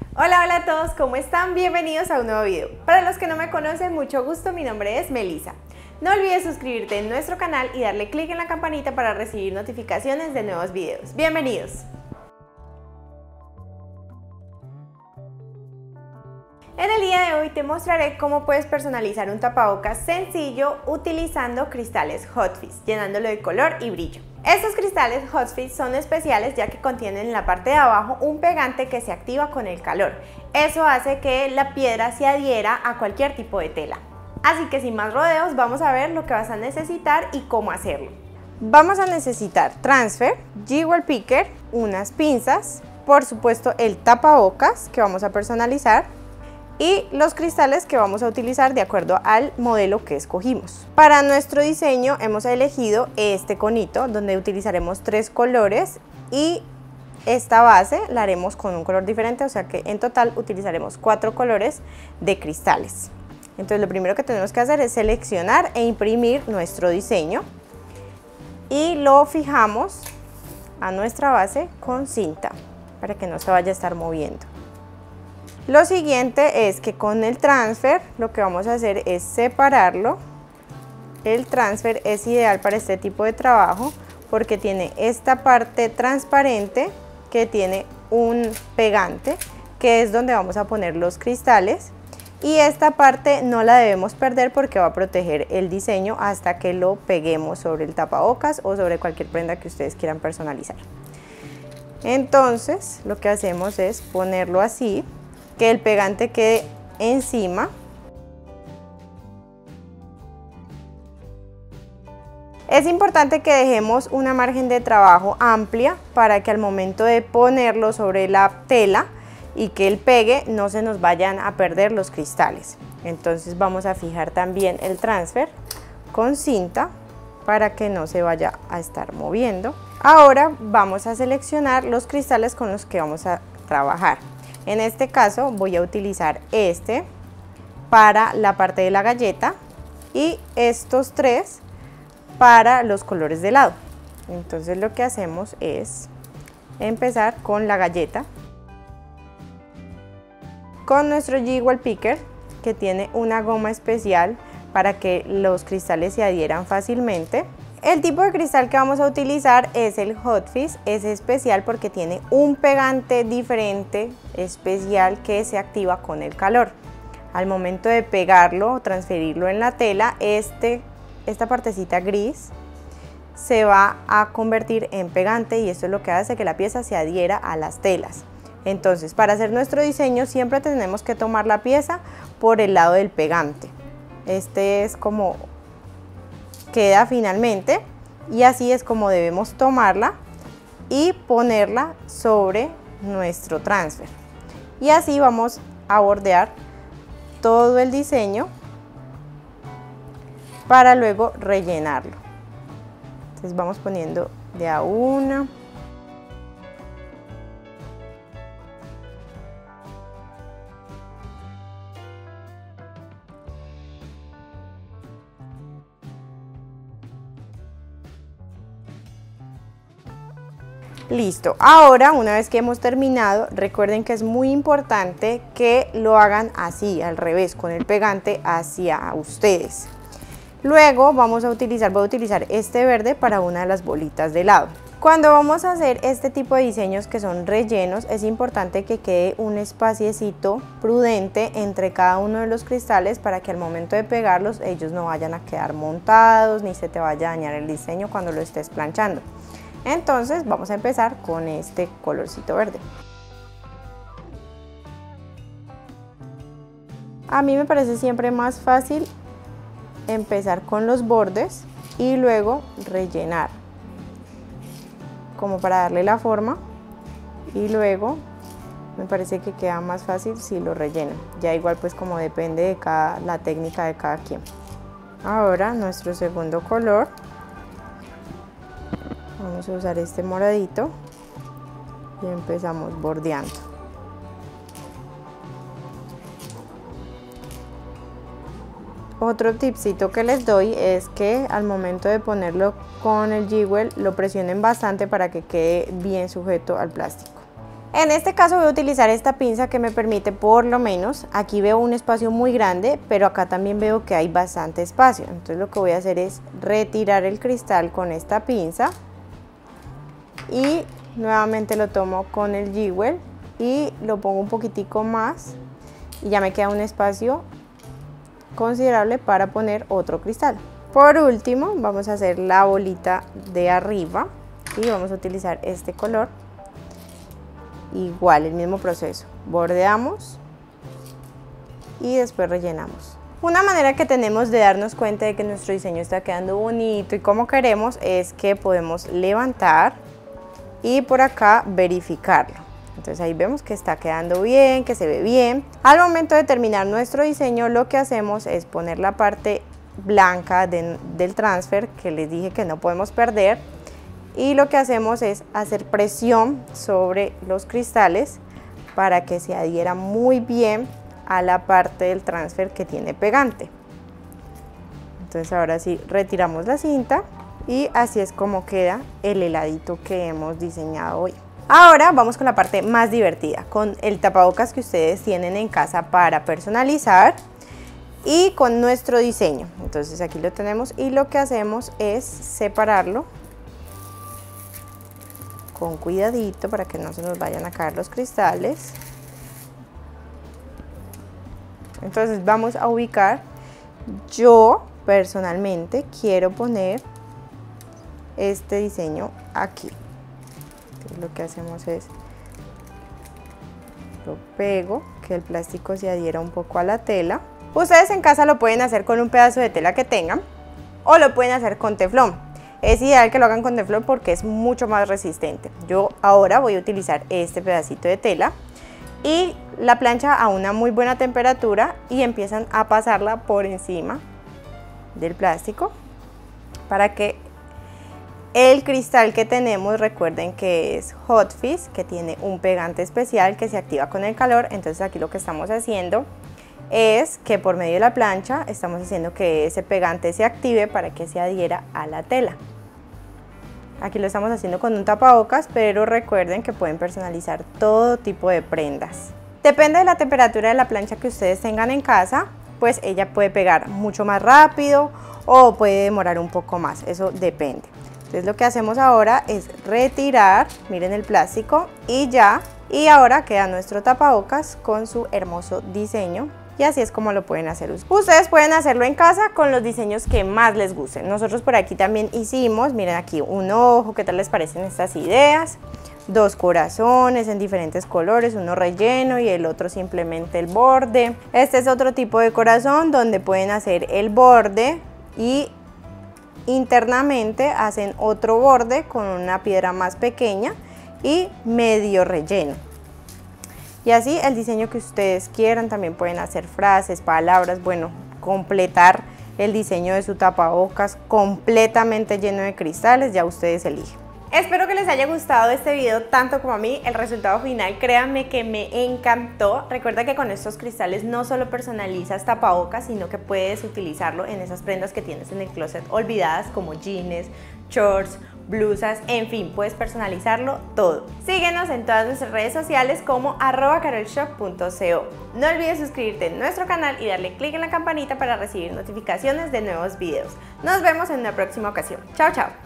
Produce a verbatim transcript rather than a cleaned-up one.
Hola, hola a todos, ¿cómo están? Bienvenidos a un nuevo video. Para los que no me conocen, mucho gusto, mi nombre es Melissa. No olvides suscribirte en nuestro canal y darle clic en la campanita para recibir notificaciones de nuevos videos. ¡Bienvenidos! En el día de hoy te mostraré cómo puedes personalizar un tapabocas sencillo utilizando cristales Hot Fizz, llenándolo de color y brillo. Estos cristales Hot Fizz son especiales ya que contienen en la parte de abajo un pegante que se activa con el calor. Eso hace que la piedra se adhiera a cualquier tipo de tela. Así que sin más rodeos, vamos a ver lo que vas a necesitar y cómo hacerlo. Vamos a necesitar transfer, jewel picker, unas pinzas, por supuesto el tapabocas que vamos a personalizar, y los cristales que vamos a utilizar de acuerdo al modelo que escogimos. Para nuestro diseño hemos elegido este conito donde utilizaremos tres colores y esta base la haremos con un color diferente, o sea que en total utilizaremos cuatro colores de cristales. Entonces lo primero que tenemos que hacer es seleccionar e imprimir nuestro diseño y lo fijamos a nuestra base con cinta para que no se vaya a estar moviendo. Lo siguiente es que con el transfer lo que vamos a hacer es separarlo. El transfer es ideal para este tipo de trabajo porque tiene esta parte transparente que tiene un pegante, que es donde vamos a poner los cristales, y esta parte no la debemos perder porque va a proteger el diseño hasta que lo peguemos sobre el tapabocas o sobre cualquier prenda que ustedes quieran personalizar. Entonces lo que hacemos es ponerlo así, que el pegante quede encima. Es importante que dejemos una margen de trabajo amplia para que al momento de ponerlo sobre la tela y que el pegue no se nos vayan a perder los cristales. Entonces vamos a fijar también el transfer con cinta para que no se vaya a estar moviendo. Ahora vamos a seleccionar los cristales con los que vamos a trabajar. En este caso voy a utilizar este para la parte de la galleta y estos tres para los colores de lado. Entonces lo que hacemos es empezar con la galleta, con nuestro jewel picker que tiene una goma especial para que los cristales se adhieran fácilmente. El tipo de cristal que vamos a utilizar es el Hot Fizz, es especial porque tiene un pegante diferente, especial, que se activa con el calor. Al momento de pegarlo o transferirlo en la tela, este, esta partecita gris se va a convertir en pegante y esto es lo que hace que la pieza se adhiera a las telas. Entonces, para hacer nuestro diseño siempre tenemos que tomar la pieza por el lado del pegante. Este es como queda finalmente y así es como debemos tomarla y ponerla sobre nuestro transfer, y así vamos a bordear todo el diseño para luego rellenarlo. Entonces vamos poniendo de a una. Listo, ahora una vez que hemos terminado, recuerden que es muy importante que lo hagan así, al revés, con el pegante hacia ustedes. Luego vamos a utilizar, voy a utilizar este verde para una de las bolitas de lado. Cuando vamos a hacer este tipo de diseños que son rellenos, es importante que quede un espaciecito prudente entre cada uno de los cristales para que al momento de pegarlos ellos no vayan a quedar montados ni se te vaya a dañar el diseño cuando lo estés planchando. Entonces vamos a empezar con este colorcito verde. A mí me parece siempre más fácil empezar con los bordes y luego rellenar, como para darle la forma, y luego me parece que queda más fácil si lo relleno. Ya igual pues como depende de cada, la técnica de cada quien. Ahora nuestro segundo color. Vamos a usar este moradito y empezamos bordeando. Otro tipcito que les doy es que al momento de ponerlo con el jewel lo presionen bastante para que quede bien sujeto al plástico. En este caso voy a utilizar esta pinza que me permite, por lo menos, aquí veo un espacio muy grande, pero acá también veo que hay bastante espacio. Entonces lo que voy a hacer es retirar el cristal con esta pinza y nuevamente lo tomo con el Jewel y lo pongo un poquitico más y ya me queda un espacio considerable para poner otro cristal. Por último, vamos a hacer la bolita de arriba y vamos a utilizar este color. Igual, el mismo proceso, bordeamos y después rellenamos. Una manera que tenemos de darnos cuenta de que nuestro diseño está quedando bonito y como queremos es que podemos levantar y por acá verificarlo. Entonces ahí vemos que está quedando bien, que se ve bien. Al momento de terminar nuestro diseño, lo que hacemos es poner la parte blanca de, del transfer, que les dije que no podemos perder. Y lo que hacemos es hacer presión sobre los cristales para que se adhiera muy bien a la parte del transfer que tiene pegante. Entonces ahora sí retiramos la cinta y así es como queda el heladito que hemos diseñado hoy. Ahora vamos con la parte más divertida, con el tapabocas que ustedes tienen en casa para personalizar y con nuestro diseño. Entonces aquí lo tenemos y lo que hacemos es separarlo con cuidadito para que no se nos vayan a caer los cristales. Entonces vamos a ubicar, yo personalmente quiero poner este diseño aquí. Entonces lo que hacemos es, lo pego, que el plástico se adhiera un poco a la tela. Ustedes en casa lo pueden hacer con un pedazo de tela que tengan o lo pueden hacer con teflón. Es ideal que lo hagan con teflón porque es mucho más resistente. Yo ahora voy a utilizar este pedacito de tela y la plancha a una muy buena temperatura y empiezan a pasarla por encima del plástico para que el cristal que tenemos, recuerden que es Hot Fizz, que tiene un pegante especial que se activa con el calor. Entonces aquí lo que estamos haciendo es que por medio de la plancha estamos haciendo que ese pegante se active para que se adhiera a la tela. Aquí lo estamos haciendo con un tapabocas, pero recuerden que pueden personalizar todo tipo de prendas. Depende de la temperatura de la plancha que ustedes tengan en casa, pues ella puede pegar mucho más rápido o puede demorar un poco más, eso depende. Entonces lo que hacemos ahora es retirar, miren el plástico y ya, y ahora queda nuestro tapabocas con su hermoso diseño. Y así es como lo pueden hacer. Ustedes pueden hacerlo en casa con los diseños que más les gusten. Nosotros por aquí también hicimos, miren aquí un ojo, ¿qué tal les parecen estas ideas? Dos corazones en diferentes colores, uno relleno y el otro simplemente el borde. Este es otro tipo de corazón donde pueden hacer el borde y internamente hacen otro borde con una piedra más pequeña y medio relleno. Y así el diseño que ustedes quieran, también pueden hacer frases, palabras, bueno, completar el diseño de su tapabocas completamente lleno de cristales, ya ustedes eligen. Espero que les haya gustado este video tanto como a mí. El resultado final, créanme que me encantó. Recuerda que con estos cristales no solo personalizas tapabocas, sino que puedes utilizarlo en esas prendas que tienes en el closet olvidadas como jeans, shorts, blusas, en fin, puedes personalizarlo todo. Síguenos en todas nuestras redes sociales como arroba carolshop punto co. No olvides suscribirte en nuestro canal y darle clic en la campanita para recibir notificaciones de nuevos videos. Nos vemos en una próxima ocasión. Chao, chao.